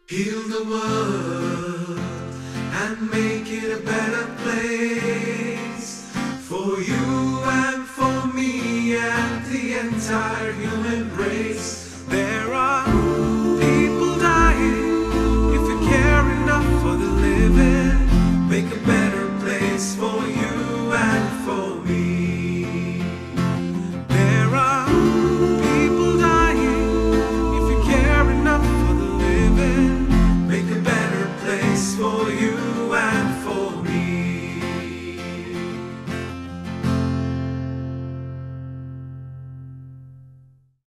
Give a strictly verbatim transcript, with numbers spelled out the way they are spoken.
Heal the world and make it a better place for you and for me and the entire human race.